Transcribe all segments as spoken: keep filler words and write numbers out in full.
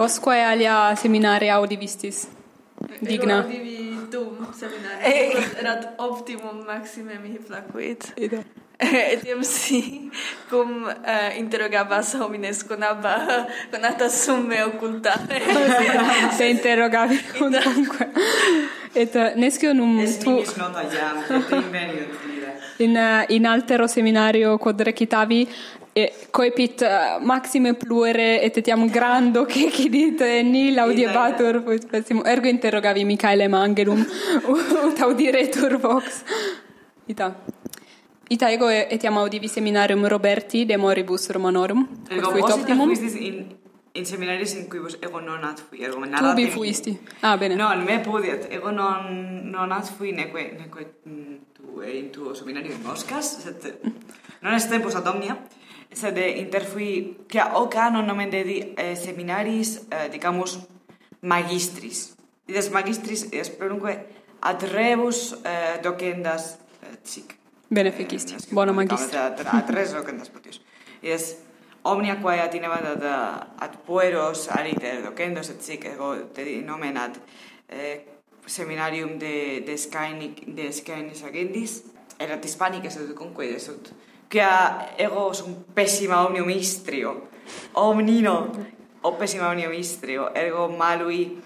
vos quae alia seminare audivistis? Digna. Ego audivi dum seminare. Erat optimum maxime mihi placuit. Ida. Etiam si cum uh, interrogabas homines conaba conata sum me occultare. Se interrogavi comunque. Et uh, nescio num Es tu nimis nota jam, et inveniut lire. in uh, in altero seminario quod recitavi e coepit uh, maxime pluere et etiam grando che cidit ni laudiebatur fuit pessimo ergo interrogavi Michaelem Angelum ut audiretur vox. Ita. Ita ego etiam audivi seminarium Roberti de moribus Romanorum. Ergo Fuit vos optimum. fuistis in in seminaris in cui ego non at fui, ergo Tu nada bi temi. fuisti. Ah, bene. No, me podiat, ego non non at fui neque neque mm, tu e in tuo seminario in Moscas, sed non est tempus ad omnia, sed interfui che o canon nomen dedi eh, seminaris eh, dicamus magistris. Dides magistris es perunque ad rebus eh, docendas eh, sic. Bene fecisti. Bona magistra. A tres docendas potius. Ides omnia quae atinebat ad, ad pueros aliter docendos et sic, ego te nomen ad eh, seminarium de, de Scaenic, de Scaenis agendis, erat hispanices et conque desut, quia ego sum pessima omnium istrio, omnino, o pessima omnium istrio, ergo malui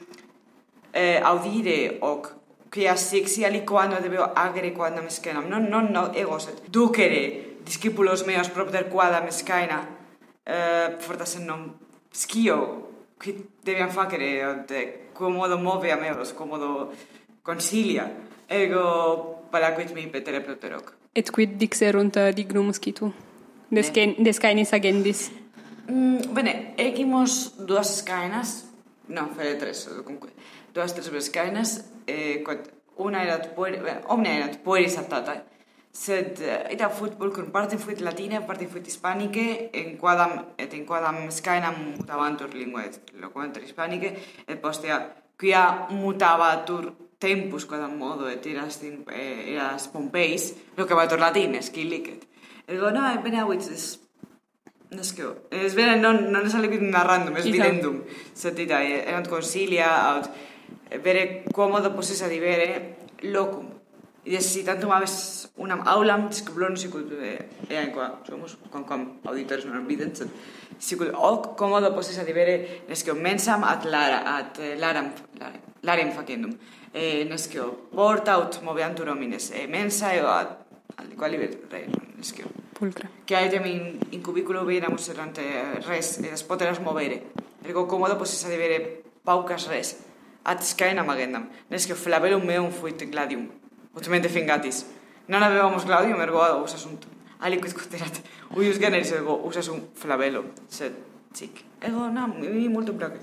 eh, audire hoc, quia sic si aliquando debeo agere quadam Scaenam, non, non, no, ego sed ducere discipulos meos propter quadam Scaena, eh, fortasen non scio, qui debiam facere, de quomodo moveam eos, quomodo consilia, ergo palaquit mi petere propter hoc. Et quid dixerunt dignum scitu? De, scaen, de Scaenis agendis. Mm, bene, egimos duas Scaenas, no, fere tres, comunque, duas tres Scaenas, eh, quod una erat pueri, beh, omnia erat pueris aptata, sed uh, ita fuit pulcrum partem fuit latine, partem fuit hispanice, in quadam et in quadam Scaenam mutabantur linguae loquantur hispanice, et postea quia mutabatur tempus quadam modo et iras in, eh, iras Pompeis, loquabatur latines, qui licet. Ergo, no, bene avit es nescio, es bene non non es alivit narrandum, es videndum, sed ita erant consilia aut vere quomodo possessa divere locum. Ides si tantum aves unam aulam discipulorum sicut ea in qua somos quamquam auditores non vident, sed sicut hoc commodo possessa divere nescio mensam ad lara ad laram larem facendum, e nescio porta aut moveantur homines, e mensa eo ad al quali re nescio Pulcra. che aetem in, in cubiculo veramus errante res, et poteras movere, ergo commodo possessa divere paucas res ad Scaenam agendam, nescio flabellum meum fuit gladium, ut mente fingatis. Non avevamos gladium, ergo usasunt aliquid quoterat uius generis, ergo usasunt flabello, sed sic. Ergo, no, mi multum placet.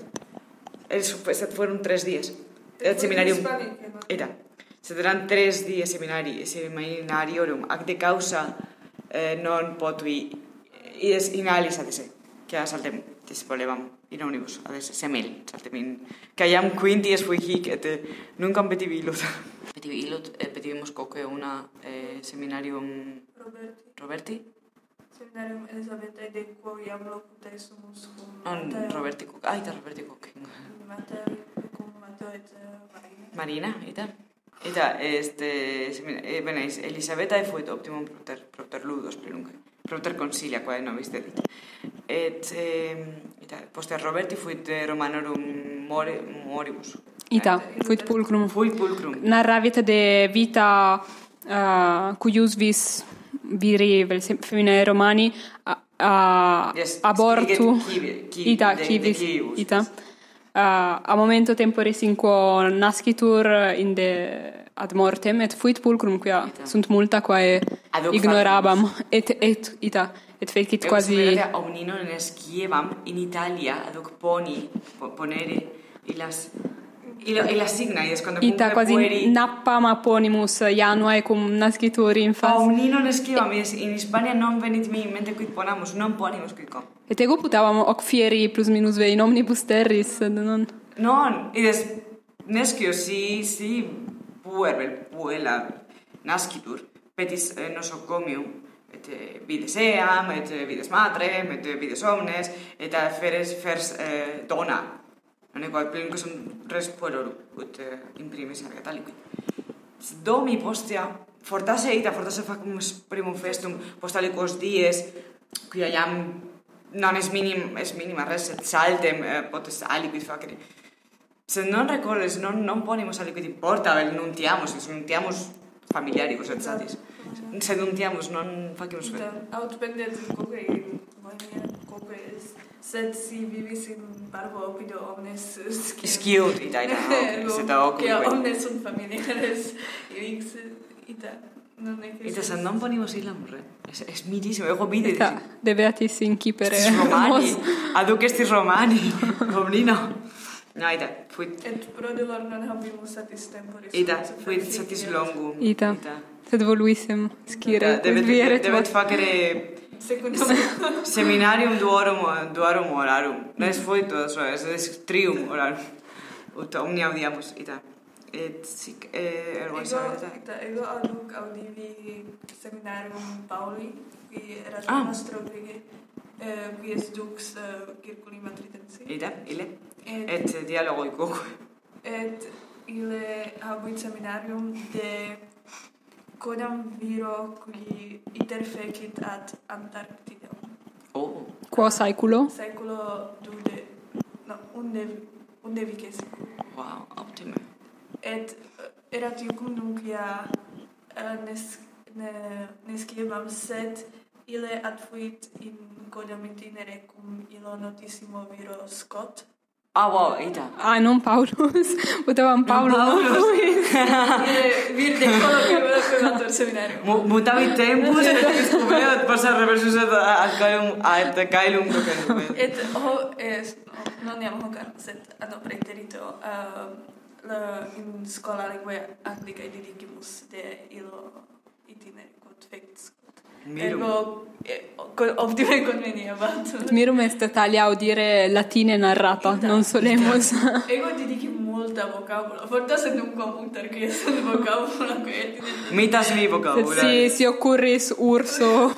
Sed fueron tres días. El seminarium era. Sed eran tres días seminari, seminariorum, ac de causa eh, non potui ides in alis adese, que saltem tis volevam in omnibus, adese semel, saltem in, que aiam quinties fui hic, et nuncam petivilut. Petivilut, eh, petivimus coque una eh, seminarium Roberti. Roberti? Seminarium Elisabetae de quo iam locute sumus cum Non, Matteo. Roberti coque, ah, ita Roberti coque. Matteo, cum Matteo et Marina. Marina, ita. Ita, este, semina, eh, bene, Elisabetae fuit optimum propter, propter ludos plenunque, propter consilia, quae nobis dedit. Et, eh, ita, poster Roberti fuit Romanorum more, moribus. Ita, fuit pulcrum. Fuit pulcrum. Narravit de vita uh, cuius vis viri vel feminae Romani a, a Yes, abortu kivi, kivi, ita de- civis de civius, ita yes. uh, a momento temporis in quo nascitur in de ad mortem et fuit pulcrum quia Ita. sunt multa quae Ad hoc ignorabam et et ita et fecit Eo quasi seminare omnino nescievam in Italia ad hoc poni po- ponere illas illa illa signa ies quando ita cumque quasi pueri nappam aponimus januae cum nascitur infas omnino nescievam ies in Hispania non venit mi in mente quid ponamus, non ponimus quid com. et ego putavam hoc fieri plus minus ve in omnibus terris sed non Non, ides nescio si si puer vel puella nascitur petis eh, nosocomium et eh, vides eam et eh, vides matrem et eh, vides omnes et eh, feres fers eh, dona no niin kuin plenum som res puedo ut imprimis arga taliquid. Domi postia fortase ita fortase facumus primum festum postalicos dies quia iam non es minim es minima res et saltem eh, potes aliquid facere. Se non recordes, non non ponemos aliquid in porta, vel nuntiamos, se nuntiamos familiaribus et satis. Se nuntiamos non facimus fe. Aut pendet coque in moenia coque sed si vivis in barbo opido omnes Sciut, ita, ita, ok, se ta ocu. Che omnes sunt familiares, irix, ita, non è che... Ita, se non ponimos ilam, re. Es, es mirissimo, ego vide. Ita, debeatis incipere. Estis romani, aduc estis romani, omnino. No, ita, fuit... Et pro de lor non habimus satis temporis. Ita, fuit satis longum. Ita, sed voluissem scire, Devet, vieret devet facere... Secundum. Seminarium duorum, duorum orarum. No es fuit todo eso, es, es trium orarum. Ut omnia audiamus, ita. Et sic, eh, ergo Ego, ita, ego aduc audivi seminarium Pauli, qui erat Ah. nostro grege, eh, qui es dux uh, circuli matritensi. Ita, ille. Et, Et dialogo icoque. et ille habuit seminarium de quodam viro qui iter fecit ad Antarctidam. Oh. quo saeculo? Saeculo dude, no, unde, unde vicesi. Wow, optime. Et uh, erat iucum nunquia uh, nes, ne, nesciebam, sed ille adfuit in quodam itinere cum illo notissimo viro Scott. Ah, wow, ita. Ah, non Paulus. Potevam Paulus. Ille vir de colloquiator seminarium. Mu- Mutavit tempus et episcopeo et posa reversus et ad caelum ad caelum docendum. Et ho es no, non iam hoc, sed anno praeterito uh, la, in schola linguae anglicae didicimus de illo itinere quod fecit. Mirum. Ergo eh, co- optime conveniabat. Mirum est talia audire latine narrata, non solemus. Ego didici multa vocabula. Fortasse nunquam uter qui est vocabula qui etine. Mitas mi vocabula. Si, si occurris urso.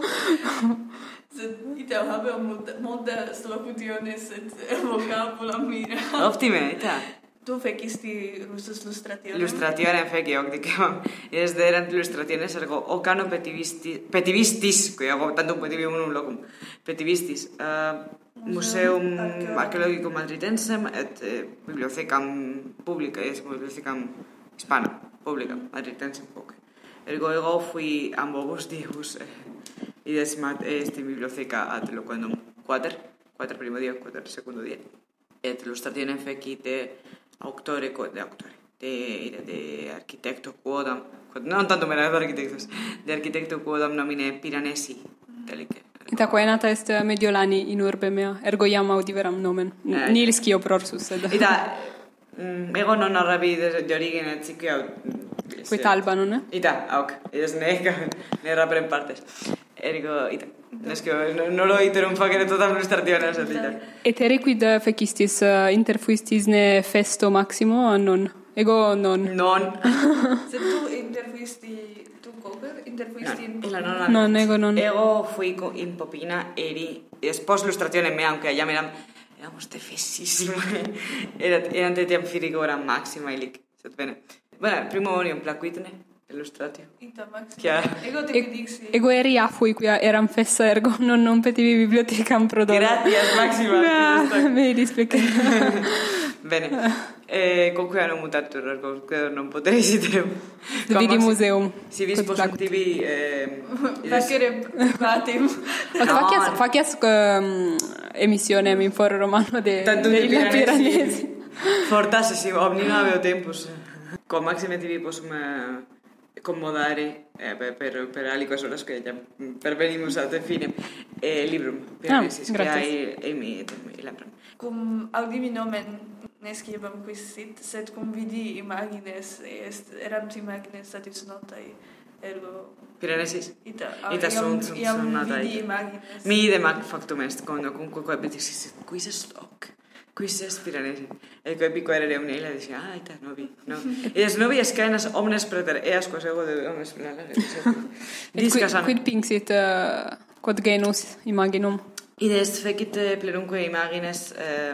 Sed ita habeam multa, multa locutiones et vocabula mira. Optime, ita. Tu fecisti russus lustrationem? Illustrationem feci hoc dicam. Es de erant illustrationes ergo ocano petivisti, petivistis, que hago tantum petivium unum locum. Petivistis. Uh, Museum Archeologicum Madritensem et eh, Bibliotecam Publica, es Bibliotecam Hispana, Publica, Madritensem hoc. Ergo ego fui ambobus dius eh, ides mat est in bibliotheca ad loquendum quater, quater primo dia, quater secundo dia. Et illustrationem feci de auctore, de auctore, de, de architecto quodam, quod, non tanto mera de architectos, de architecto quodam nomine Piranesi, delice. Ita quae nata est Mediolani in urbe mea, ergo iam audiveram nomen. Eh, Nil scio prorsus, sed... Ita, mm, ego non arrabi de, de origine, et sic Quit alba, non è? Ita, auc, ides neca, ne rapere en partes. Ergo, ita, nescio, no, no lo iterum facere totam illustrationes, et ita. Et ere quid fecistis, uh, interfuistis ne festo maximo, a non? Ego non. Non. Sed tu interfuisti, tu coper, interfuisti in Illa non. Non, ego non. Ego fui co- in Popina, eri, espos illustrazione mea, aunque allá eram, éramos de fesissimo. Erat, erant etiam firigo eram maxima, ilic. Sed bene. Bueno, primo onium placuitne, illustratio. ita maxima. Chiaro. Ego te dixi. Ego eri afui quia eram fessa, ergo non non petivi bibliotecam pro dono. Gratias, maxima. Ah, me dispecet. Bene. Eh, conque hanno mutatur, ergo que non poteis iterum. Vidi museum. Si vis Quod posum placut. tibi... Eh, Facere privatim. Ma facias, facias um, emissionem in foro romano de, Tantum de de Illa Piranesi. Piranesi. Fortasse, si, omnina aveo tempus. Con maxime tibi posum eh, commodare eh, per, per, per aliquas horas que ja pervenimus ad finem. Eh, librum, Piranesis, Ah, que gratis. hai emi et emi labram. Cum audivi nomen nesciebam quis sit, sed cum vidi imagines, est, erant imagines satis notae, ergo Piranesis? ita, Ita iam, sunt, sunt, iam sunt nata vidi ita. imagines. Mi idem ac factum est, quando cumque quae petixis, quis est hoc? Quis est Piranesis? Et quae pico erere omnia, illa dice, ah, ita, novi, no. Ies novi escaenas omnes preter eas, quas ego de omnes preter. Et Discas quid, an. quid pinxit uh, quod genus imaginum? Ide est fecit eh, plerumque imagines, eh,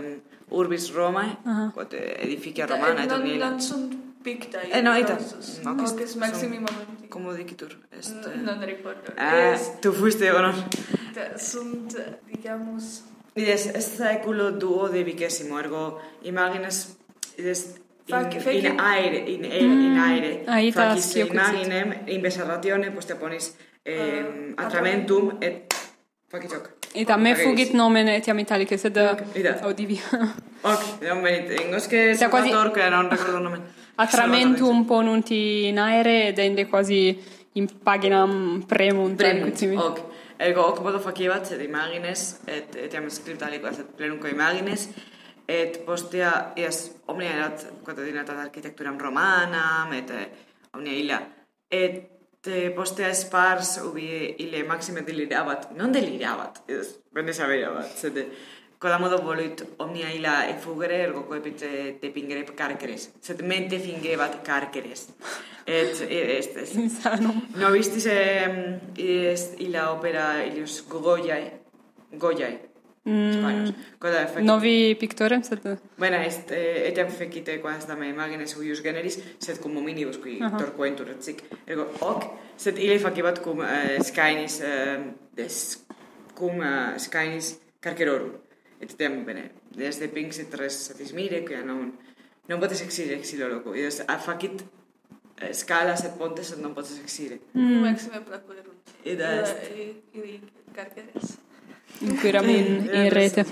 Urbis Romae, Aha. quod edificia romana, et non, omnia non sunt picta. Eh, no, ita. No, No, che es maximi momenti. Como dicitur? Est, N- Non ricordo. Ah, Es, tu fuiste o no? da- sunt, digamos, Ides, est saeculo duo de vicesimo, ergo imagines, ides, in, Fac- feci- in aere, in, aere, in aere, Ah, ita facis scio imaginem, in vesarratione, poste ponis eh, Ah, atramentum, et facis hoc. Ita me fugit nomen etiam italice, sed Ida. audivi. Ok, non venit, ingos che Sia quasi- salvator, che non ricordo il nome. Atramentum ponunti in aere, ed ende quasi in paginam premunt. Premunt, quitsimi. ok. Ergo, hoc modo facivat, et imagines, et etiam scripta aliquas, et plenumque imagines, et postea, ies, omnia erat, quod dinatat architecturam romanam, et eh, omnia illa, et eh, postea spars ubi ille maxime delirabat, non delirabat, ies, bene saverabat, sed quodamodo voluit omnia illa effugere, ergo coepit eh, depingere carceres, sed mente fingebat carceres. Et est, est, Insanum. no vistis eh, est illa opera Ilius Goyai, Goyai, Spanos, quod fecit, Novi pictorem, sed... Bueno, est, eh, etiam fecite quas dame imagines uius generis, sed cum hominibus qui Aha. torquentur et sic. Ergo, hoc, sed ille facibat cum eh, scainis, eh, des, cum eh, scainis carcerorum. Et etiam, bene, des depingsit res satismire, quia non, non potes exire exilo loco. Ides, a facit eh, scalas et pontes, et non potes exire. mm. maxime placuerunt. Ida Illa- est. i- Ili carceres. Inquiram in, in rete.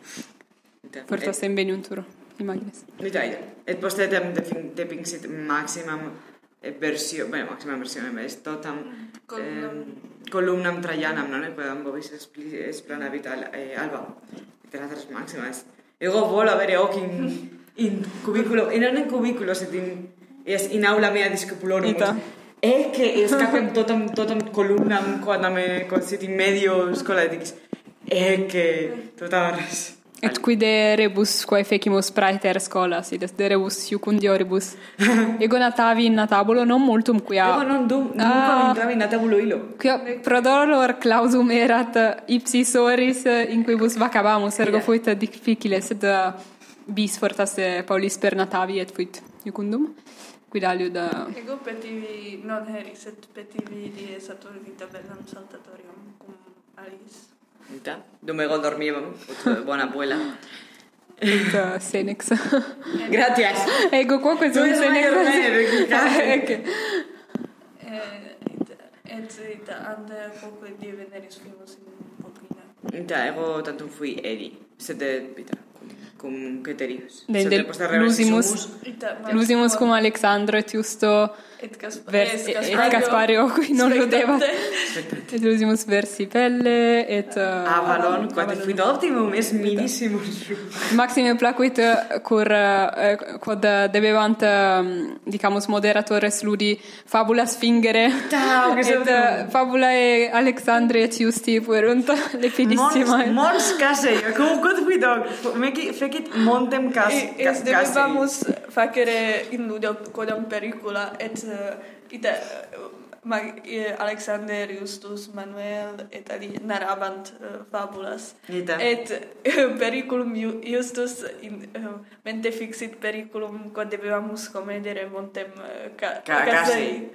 Ita. Fortasse inveniuntur, imagines. Ita, ita. Et post etem defin- depingsit maximam eh, versio, bueno, maximam versionem est totam Columnam. eh, columnam Traianam, non? Quodam vobis expli- explanavit al, eh, Alba. Literatas maxima est. Ego volo avere hoc in, in cubiculo, e non in cubiculo, sed in, es in aula mea discipulorum. Ita. E che escapem totam, totam columnam quodam consit in medio scolaeticis. E che totam res. Et quide rebus quae fecimus praeter scholas, id est de rebus iucundioribus. Ego natavi in natabulo non multum quia... Ego non dum, nunquam Ah. intravi in natabulo illo. Quia prodolor clausum erat ipsis oris in quibus vacabamus, ergo Ida. fuit difficile, sed uh, bis fortasse Paulis per natavi et fuit iucundum. Quidaliu da... Ego petivi, non heri, sed petivi die Saturnita bellum saltatorium cum alis. Ita, dum ego dormivam, ut bona abuela. et uh, senex. Gratias. Ego quoque Tu sunt es senex. maior bene, Ecce. Eh, ita- Et ita ante quoque die veneris fimus in Poplina. Ita, ego tantum fui edi, sed ita, cum Ceterius. De- Sed del- posta lusimus. reversisumus, Ita Lusimus maximo- cum Alexandro et Justo et Gasp- vers, es et, et Gaspario, qui non ludebat. Et lusimus versi pelle, et... Uh, Avalon, quod fuit optimum, es minissimus. Maxime placuit uh, cur uh, quod uh, debevant uh, dicamus moderatores ludi fabulas fingere. Ta, che et uh, fabulae Alexandri et Justi fuerunt lepidissima. Mons, mons casei, cum quod fuit hoc, meci fecit montem cas, E- cas, Es debebamus facere in ludo quodam pericula et uh, ita uh, mag, eh, Alexander Justus Manuel et ali narrabant uh, fabulas. Ita. Et uh, periculum Ju- Justus in uh, mente fixit periculum quod debebamus comedere montem uh, ca, Ca- casei.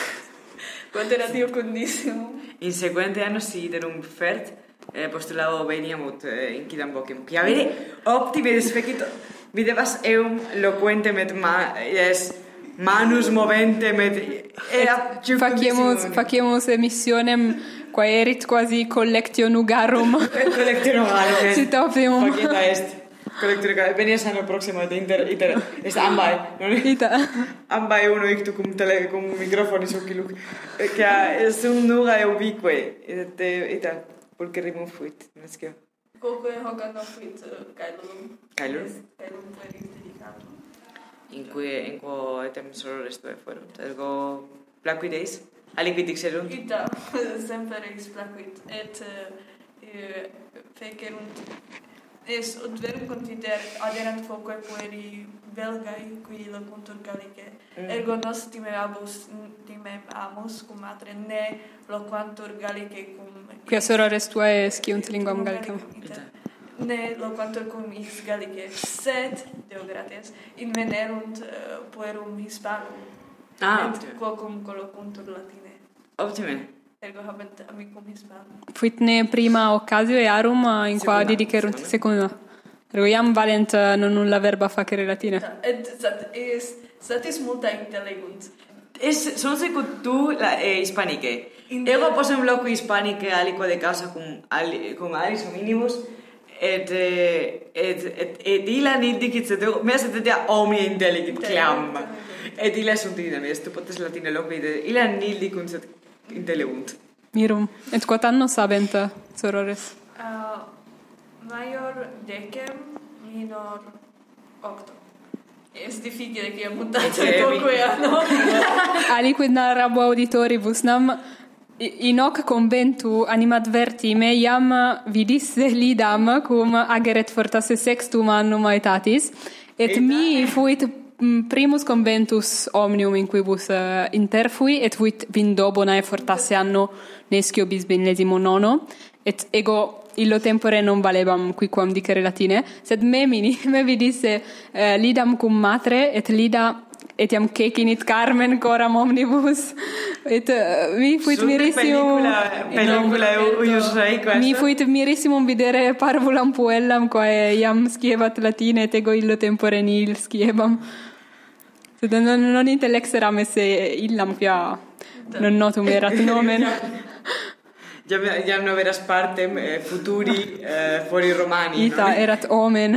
Quod erat iucundissimum. In sequente anno si iterum fert, eh, postulavo veniamut eh, incidam vocem. Qui avere optime desfecit, videbas eum loquentem et ma, es, manus moventem et era Faciemus, faciemus emissionem quae erit quasi collectio nugarum. collectio nogarum est. Sit optimum. Faceta est. Collectio nogarum. Venias anno proximo et inter, inter, est ambae. Non? Ita. Ambae uno ictu cum tele, cum microfonis occiluc. Che est un nuga ubique. Et eh, ita, pulcherrimum fuit. Nescio. Quoque hoc anno fuit uh, caelum. Caelum? Caelum pueris dedicatum. In cui in quo etem sorores tue fuerunt. Ergo placuit eis? Aliquid dixerunt? Ita semper eis placuit et uh, fecerunt es ut verum contider aderant foque pueri belgai qui locuuntur Gallicae. Mm. Ergo nos timeamus timeamus cum atre ne loquantur Gallicae cum Quia sorores tuae sciunt linguam Gallicam. Ita. ne lo quanto cum his Gallicae, sed, Deo gratias, invenerunt uh, puerum Hispanum. Ah, et quocum colloquuntur Latine. Optime. Ergo habent amicum Hispanum. Fuit ne prima occasio earum in qua Secunda, dedicerunt secunda. secunda. Ergo iam valent uh, non nulla verba facere latine. Da, et sat, is, satis multa intelegunt. Es, son secut tu la eh, hispanique. In- Ego posem loco hispanique alico de casa cum, ali, cum alis hominibus, et, eh, et, et, et ila nidicit, et mea se tetea omnia intelligit clam. Et ila sunt idem, tu potes latine loco ide, ila nidicum set intelegunt. Mirum. Et quot annos habent uh, sorores? Uh, Major decem, minor octo. Es difficile che mutate Eh, quoque anno. Aliquid narrabo auditoribus nam i- in hoc conventu animadvertime iam vidisse lidam cum ageret fortasse sextum annum aetatis et Eta- mi fuit mm, primus conventus omnium in quibus uh, interfui et fuit vindo bonae fortasse anno nescio bis millesimo nono et ego illo tempore non valebam quiquam dicere latine, sed me, mini, me vidisse eh, lidam cum matre, et lida etiam cecinit Carmen coram omnibus, et uh, mi fuit Sunt mirissimum... pellicula, pellicula uius rei questa. Mi fuit mirissimum videre parvulam puellam, quae iam sciebat latine, et ego illo tempore nihil sciebam. Sed non, non intellexeram esse illam, quia non notum erat nomen. Jam, jam no veras partem eh, futuri eh, fori romani. Ita no? erat omen.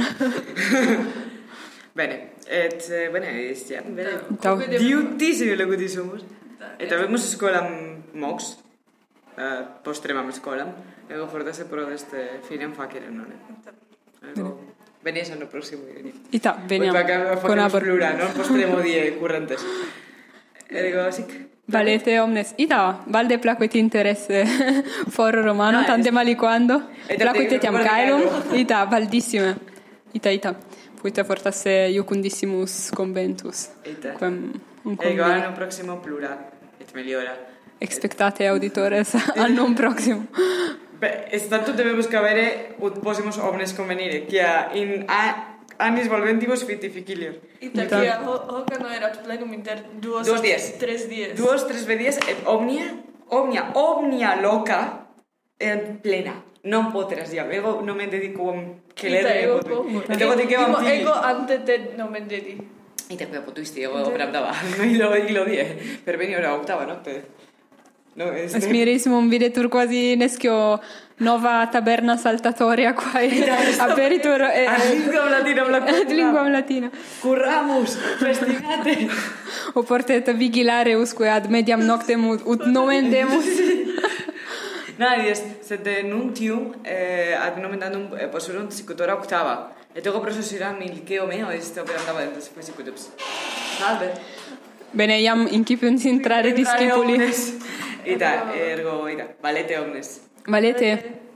Bene, et eh, bene, stiam bene. Ita Diutissimi logudisumus. Et avemus scolam mox, uh, postremam scolam, ego fortasse pro este finem facere nonne. Ego, venies anno prossimo. Ita, veniam, con con abor. plura, non postremo die currentes. Ergo, sic. Valete omnes. Ita, valde plaquet interesse foro romano, Ah, tante es- maliquando. Ita Plaquet te- etiam guarda caelum. caelum. Ita, valdissime. Ita, ita. Fuite fortasse iucundissimus conventus. Ita. Quem un Ego, convent. anno proximo plura, et meliora. Expectate auditores annum proximum. Beh, stato debemus cavere ut possimus omnes convenire, quia in a, annis volventibus fit difficilior. Ita, Ita. quia ho- hoca no erat plenum inter duos, Dos dies. tres dies. Duos, tres vedies, et omnia, omnia, omnia loca, en plena. Non poteras jam, ego non me dedico a che Ita, ledre ego potu. poco. Et ego dicevam Ego- tibi. Ego ante te nomen dedi. Ita quia potuisti, ego pravdava. No ilo, ilo die. Per veni ora octava notte. No, este... Smirissimum videtur quasi nescio nova taberna saltatoria quae aperitur eh, Ad linguam latinam la ad linguam latina. Curramus, festigate. Oportet vigilare usque ad mediam noctem ut, ut nomen demus. Nadies, sed nuntium eh, ad nomenandum eh, possurunt sicutora octava. Et ego processiram il liceo meo est operandava dentro se sicutups. Salve. Bene, iam incipiunt intrare discipuli. Ita, ergo, ita, valete omnes. Valete.